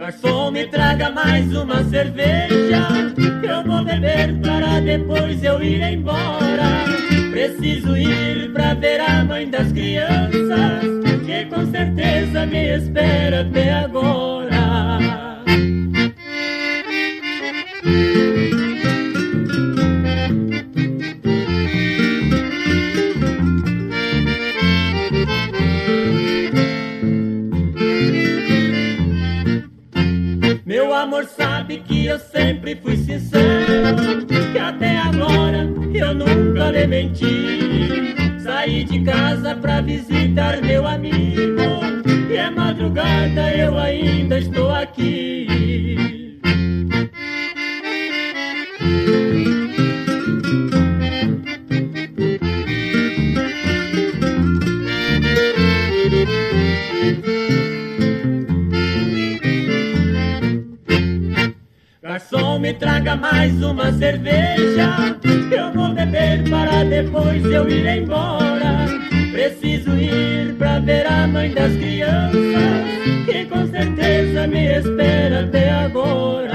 Garçom, me traga mais uma cerveja, eu vou beber para depois eu ir embora. Preciso ir pra ver a mãe das crianças, que com certeza me espera até agora. Meu amor sabe que eu sempre fui sincero, que até agora eu nunca lhe menti. Saí de casa pra visitar meu amigo, e é madrugada eu ainda estou aqui. Garçom, me traga mais uma cerveja, eu vou beber para depois eu ir embora. Preciso ir pra ver a mãe das crianças, que com certeza me espera até agora.